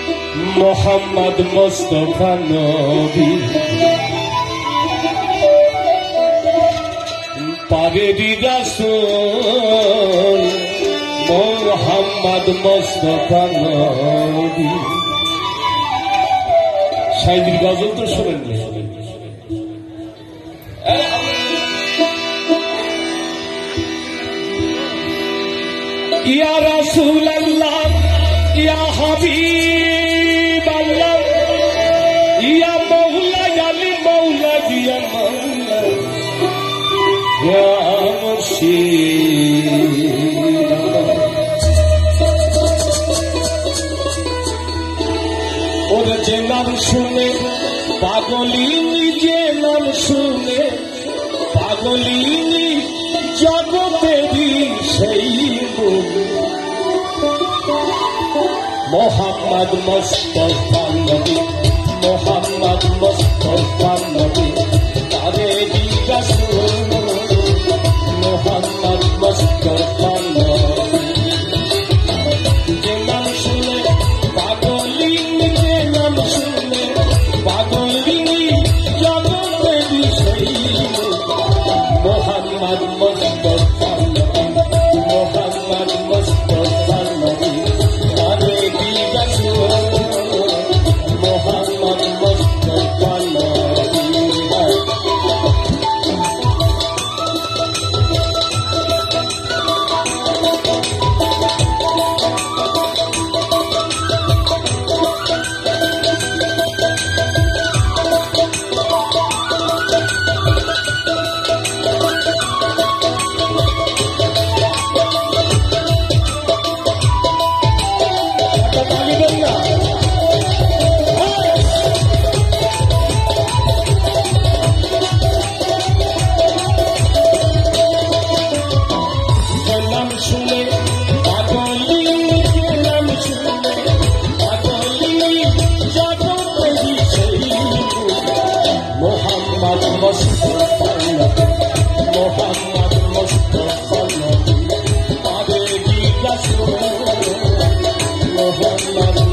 মোহাম্মদ মুস্তাফা নবী পাগড়ি রাসূল মোহাম্মদ মুস্তাফা নবী। সাইদির গজল তো শোনেন না? ইয়া রাসূলুল্লাহ ইয়া হাবিব আল্লাহ ইয়া মাওলা আলী মাওলা ইয়া মাওলা ইয়া মুর্শিদ। ওর যে নাম শুনে পাগলিনী, যে নাম শুনে পাগলিনী জগতেরই সেই মোহাম্মদ মুস্তাফা নবী, মোহাম্মদ মুস্তাফা নবী পাগড়ি রাসূল মোহাম্মদ মুস্তাফা নবী। যে নাম শুনে পাগলিনী, যে নাম শুনে পাগলিনী জগতেরই সেই মোহাম্মদ মুস্তাফা নবী, মোহাম্মদ মুস্তাফা নবী পাগড়ি রাসূল মোহাম্মদ মুস্তাফা নবী। মোহাম্মদ মুস্তাফা নবী, মোহাম্মদ মুস্তাফা নবী পাগড়ি রাসূল মোহাম্মদ